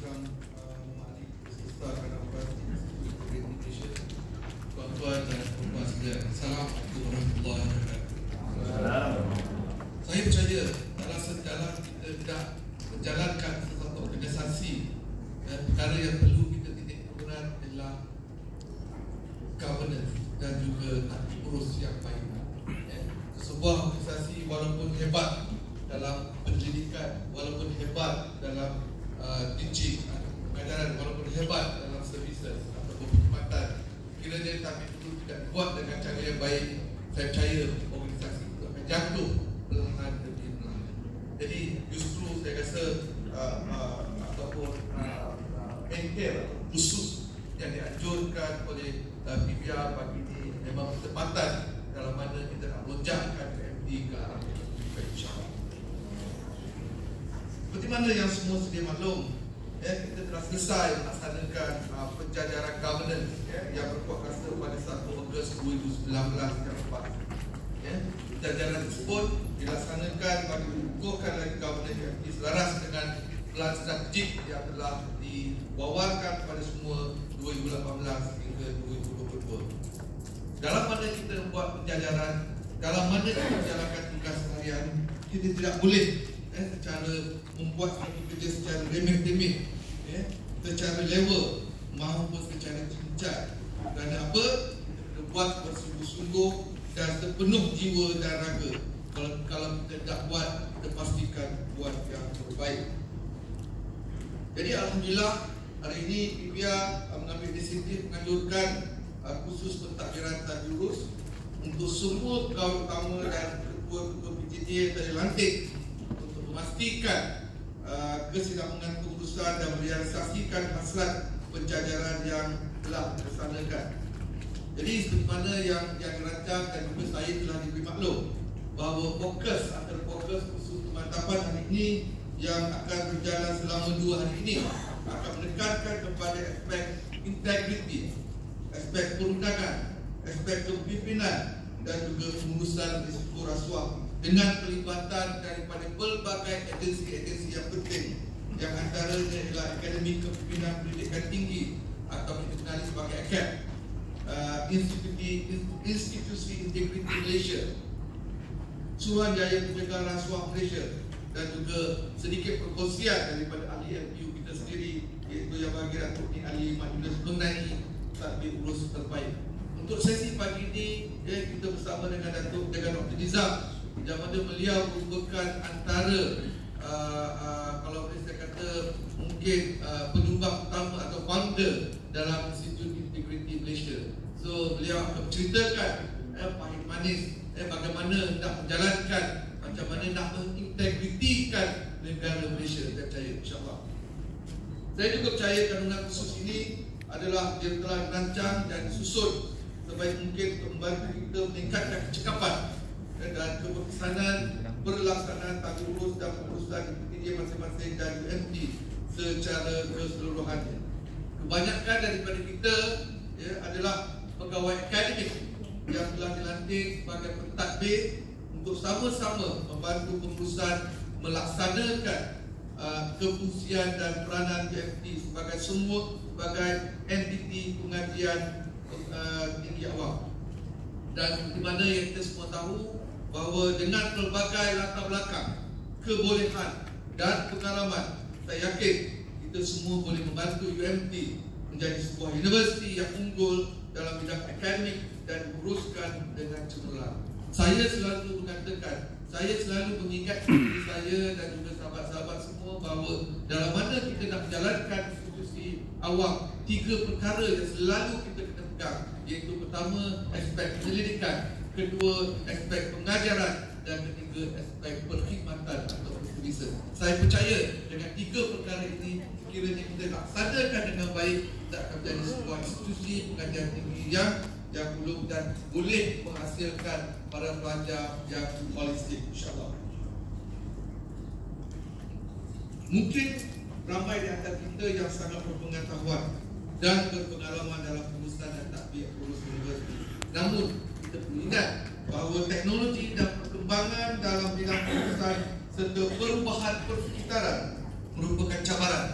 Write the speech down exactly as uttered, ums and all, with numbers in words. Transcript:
Program Mari Peserta Kanan-Kanan Universiti Malaysia. Tuan-tuan dan puan-puan sekalian, Assalamualaikum warahmatullahi wabarakatuh. Saya percaya dalam sejarah kita tidak menjalankan sesuatu organisasi, dan perkara yang perlu kita titik kebenaran adalah governance dan juga tata urus yang baik. Sebuah organisasi walaupun hebat dalam pendidikan, walaupun hebat dalam uh, teaching atau pengajaran, walaupun hebat dalam services atau perkhidmatan, kiranya tapi itu tidak dibuat dengan cara yang baik, saya percaya organisasi itu akan jatuh perlahan demi perlahan. Jadi justru saya rasa uh, uh, ataupun uh, uh, bengkel khusus yang dianjurkan oleh uh, P B R pagi ini memang bertepatan dalam mana kita nak lonjakkan K M D ke arah insya-Allah. Seperti mana yang semua sedia maklum, ya, kita telah selesai melaksanakan uh, penjajaran governance, ya, yang berkuat kuasa pada satu Ogos dua ribu sembilan belas yang lepas. Ya, penjajaran tersebut dilaksanakan bagi mengukuhkan lagi governance yang selaras dengan pelan strategik yang telah diwawarkan pada semua dua ribu lapan belas hingga dua ribu dua puluh dua. Dalam mana kita membuat penjajaran, dalam mana kita menjalankan tugas harian, kita tidak boleh eh, secara membuat satu kerja secara remeh-temeh, eh, secara level maupun secara cincang. Kerana apa? Kita buat bersungguh-sungguh dan sepenuh jiwa dan raga. Kalau, kalau kita tak buat, kita pastikan buat yang terbaik. Jadi Alhamdulillah hari ini P B R mengambil inisiatif menganjurkan uh, khusus pentadbiran tajurus untuk semua pegawai utama dan ketua-ketua P J T yang telah dilantik untuk memastikan uh, kesinambungan pengurusan dan merealisasikan hasrat penjajaran yang telah dilaksanakan. Jadi seperti mana yang yang dirancang dan juga saya telah diberi maklum bahawa fokus antara fokus khusus pemantapan hari ini yang akan berjalan selama dua hari ini akan menekankan kepada aspek integriti, aspek perundangan, aspek kepimpinan dan juga pengurusan risiko rasuah dengan pelibatan daripada pelbagai agensi-agensi yang penting, yang antaranya adalah Akademi Kepimpinan Pendidikan Tinggi atau dikenali sebagai A K A P, uh, Institusi, Institusi Integriti Malaysia, Suruhanjaya Pencegahan Rasuah Malaysia, dan juga sedikit perkongsian daripada ahli L P U kita sendiri, iaitu yang bagi Datuk Ni Ali Majlis mengenai tadbir urus terbaik. Untuk sesi pagi ini, ya, kita bersama dengan Datuk dengan Doktor Nizam, yang mana beliau merupakan antara uh, uh, kalau boleh saya kata mungkin uh, penyumbang utama atau founder dalam Institut Integriti Malaysia. So beliau akan menceritakan eh, pahit manis eh, bagaimana nak menjalankan, macam mana nak mengintegritikan negara Malaysia. Saya percaya insya-Allah. Saya juga percaya kandungan khusus ini adalah dia telah dirancang dan disusun sebaik mungkin untuk membantu kita meningkatkan kecekapan dan keberkesanan berlaksanaan tata urus dan pengurusan dia masing-masing dan U M T secara keseluruhannya. Kebanyakan daripada kita, ya, adalah pegawai akademik yang telah dilantik sebagai pentadbir untuk sama-sama membantu pengurusan melaksanakan uh, kefungsian dan peranan U M T sebagai semua sebagai entiti pengajian uh, tinggi awam. Dan di mana yang kita semua tahu bahawa dengan pelbagai latar belakang, kebolehan dan pengalaman, saya yakin kita semua boleh membantu U M T menjadi sebuah universiti yang unggul dalam bidang akademik dan diuruskan dengan cemerlang. Saya selalu mengatakan, saya selalu mengingat diri saya dan juga sahabat-sahabat semua bahawa dalam mana kita nak menjalankan institusi awam, tiga perkara yang selalu kita kena pegang, iaitu pertama aspek penyelidikan, kedua aspek pengajaran, dan ketiga aspek perkhidmatan atau services. Saya percaya dengan tiga perkara ini, sekiranya kita laksanakan dengan baik, kita akan menjadi sebuah institusi pengajian tinggi yang yang belum dan boleh menghasilkan para pelajar yang holistik insya-Allah. Mungkin ramai di antara kita yang sangat berpengetahuan dan berpengalaman dalam pengurusan dan tadbir urus universiti. Namun kita perlu ingat bahawa teknologi dan perkembangan dalam bidang pengurusan serta perubahan persekitaran merupakan cabaran